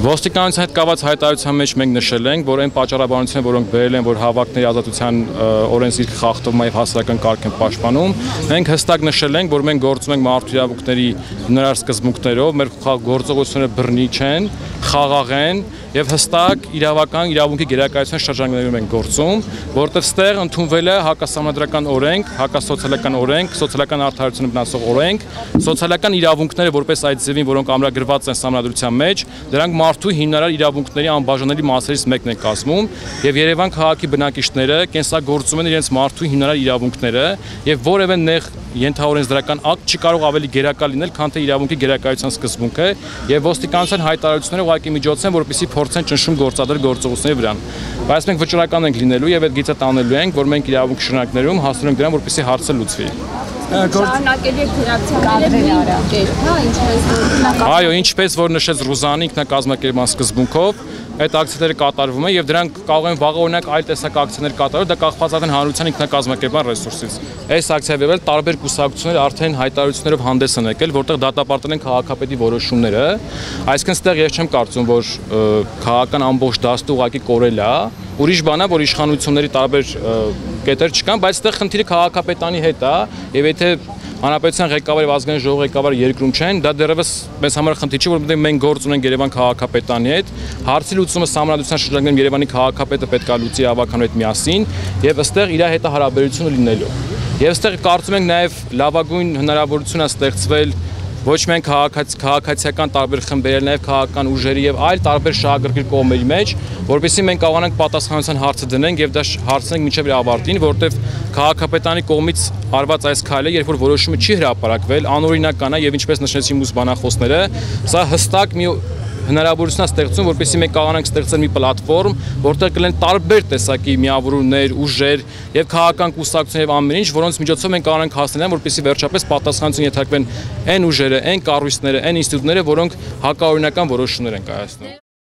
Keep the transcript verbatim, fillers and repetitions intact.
Ոստիկանության հետ կապված հայտարարության մեջ մենք նշել ենք, որ այն պատճառաբանությունները, որոնք բերել են, որ հավաքների ազատության օրենսգիրքը խախտվում է եւ հասարակական կարգ են պաշտպանում, մենք հստակ նշել ենք, որ մենք գործում ենք մարդու իրավունքների հիմնարար սկզբունքներով, մեր գործողությունները բռնի չեն, խաղաղ են եւ հստակ իրավական իրավունքի գերակայության շրջաններում ենք գործում, որտեղ ստեղ ընդունվել է հակասահմանադրական օրենք, հակասոցիալական օրենք, սոցիալական արդարությունը վնասող օրենք, սոցիալական իրավունքները որպես այդ ձևին, որոնք ամրագրված են Սահմանադրության մեջ, դրանք մարդու հիմնարար իրավունքների անբաժանելի մասերից մեկն են կազմում եւ Երևան քաղաքի բնակիչները կենսագործում են իրենց մարդու հիմնարար իրավունքները եւ որևէ նեղ ենթաօրենսդրական ակտ չի կարող ավելի գերակա լինել, քան թե իրավունքի գերակայության սկզբունքը եւ ոստիկանության հայտարարությունները ուղղակի միջոց են, որպեսզի փորձեն ճնշում գործադրել գործողությունների վրա։ Բայց մենք վճռական ենք լինելու եւ այդ գիծը տանելու ենք, որ մենք իրավունքի շրջանակներում հասնենք դրան, որպեսզի հարցը լուծվի։ Շարունակել եք ռեակցիաները կերպ, հա, ինչպես Այո, ինչպես որ նշեց Ռուզանի ինքնակազմակերպման սկզբունքով, այդ ակցիաները կատարվում են եւ դրանք կարող են վաղ օրինակ այլ տեսակ ակցիաներ կատարել, դա կախված է հանրության ինքնակազմակերպման ռեսուրսից։ Այս ակցիայի վել տարբեր կուսակցություններ արդեն հայտարարություններով հանդես են եկել, որտեղ դատապարտել են քաղաքապետի որոշումները, այսինքն ստեղ ես չեմ կարծում, որ քաղաքական ամբողջ դաստը ուղղակի կորել է, ուրիշ բան է, որ իշխանությունների տարբեր կետեր չկան, բայց այդտեղ խնդիրը քաղաքապետանի հետ է եւ եթե Հանրապետության ղեկավարը եւ ազգային ժողովի ղեկավարը երկրում չեն, դա դեռևս մեզ համար խնդիր չի, որովհետեւ մենք գործ ունենք Երևան քաղաքապետանի հետ, հարցի լուծումը Սահմանադրության շրջանակներում Երևանի քաղաքապետը պետք է լուծի ավականու հետ միասին եւ ըստեղ իր հետ հարաբերությունը լինելու։ Եվ այստեղ կարծում ենք նաեւ լավագույն հնարավորություն է ստեղծվել ոչ միայն քաղաքացիական տարբեր խմբերի, այլ նաև քաղաքական ուժերի եւ այլ տարբեր շահագրգիռ կողմերի մեջ, որովհետեւ մենք կարողանանք պատասխանատվության հարցը դնենք եւ դա հարցնենք մինչեւ իր ավարտին, որովհետեւ քաղաքապետանի կողմից արված այս քայլը, երբ որ որոշումը չի հրապարակվել, անօրինական է եւ ինչպես նշեցին մյուս բանախոսները, սա հստակ մի հնարավորություն է ստեղծում, որպեսզի մենք կարողանանք ստեղծել մի պլատֆորմ, որտեղ կլինեն տարբեր տեսակի միավորումներ, ուժեր եւ քաղաքական կուսակցություններ եւ ամեն ինչ, որոնց միջոցով մենք կարողանանք հասնել, որպեսզի վերջապես պատասխանատվություն ենթարկվեն այն ուժերը, այն կառույցները, այն ինստիտուտները, որոնք հակաօրինական որոշումներ են կայացնում։